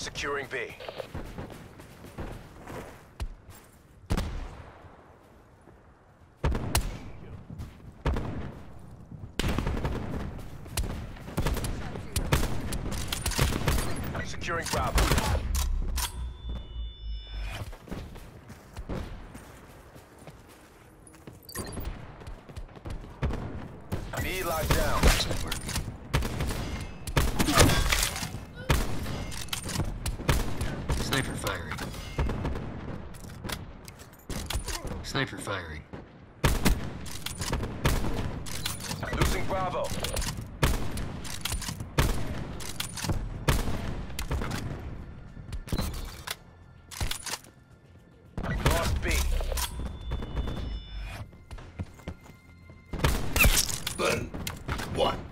Securing B. Securing Bravo. B locked down. Sniper firing. Sniper firing. Losing Bravo. Lost B. Boom. One.